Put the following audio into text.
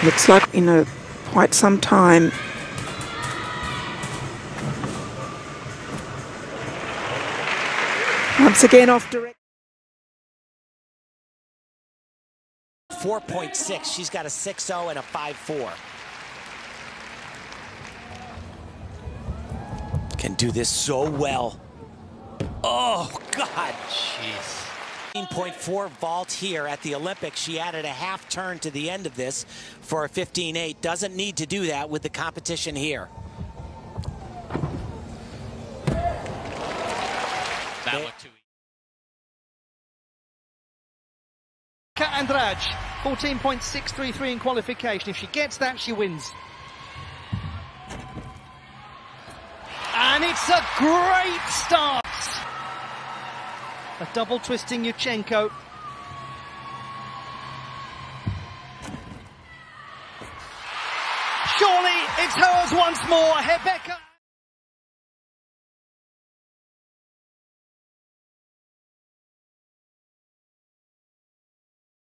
Looks like, quite some time. Once again off direct. 4.6. She's got a 6.0 and a 5.4. Can do this so well. Oh, God. Jeez. 15.4 vault here at the Olympics. She added a half turn to the end of this for a 15.8. Doesn't need to do that with the competition here. That looked too easy. Rebeca Andrade, 14.633 in qualification. If she gets that, she wins. And it's a great start. A double twisting Yurchenko. Surely it's hers once more. Rebeca